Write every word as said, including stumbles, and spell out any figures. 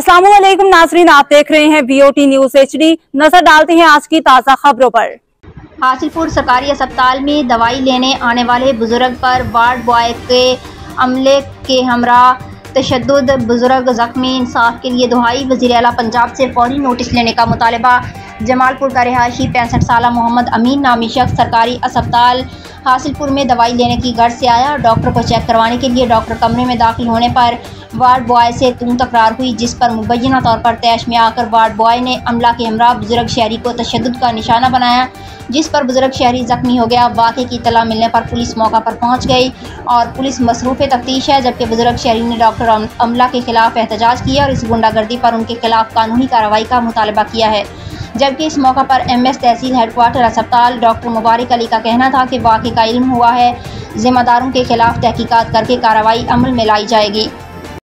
अस्सलामुअलैकुम नाजरीन, आप देख रहे हैं बीओटी न्यूज एचडी। नजर डालते हैं आज की ताज़ा खबरों पर। हासिलपुर सरकारी अस्पताल में दवाई लेने आने वाले बुजुर्ग पर वार्ड बॉय के अमले के हमरा तशद्दुद, बुजुर्ग जख्मी। इंसाफ के लिए दुहाई। वज़ीर आला पंजाब से फौरी नोटिस लेने का मुतालबा। जमालपुर का रिहायशी पैंसठ साल मोहम्मद अमीन नामी शख्स सरकारी अस्पताल हासिलपुर में दवाई लेने की गर्ज से आया। डॉक्टर को चेक करवाने के लिए डॉक्टर कमरे में दाखिल होने पर वार्ड बॉय से तूं तकरार हुई, जिस पर मुबैना तौर पर तैश में आकर वार्ड बॉय ने अमला के हमरा बुजुर्ग शहरी को तशद्दुद का निशाना बनाया, जिस पर बुजुर्ग शहरी जख्मी हो गया। वाक़े की इत्तला मिलने पर पुलिस मौका पर पहुंच गई और पुलिस मसरूफ़ तफ्तीश है, जबकि बुजुर्ग शहरी ने डॉक्टर अमला के खिलाफ एहतजाज किया और इस गुंडागर्दी पर उनके खिलाफ कानूनी कार्रवाई का मुतालबा किया है। जबकि इस मौका पर एम एस तहसील हेडक्वार्टर अस्पताल डॉक्टर मुबारक अली का कहना था कि वाक़े का इल्म हुआ है, जिम्मेदारों के खिलाफ तहकीकात करके कार्रवाई अमल में लाई जाएगी।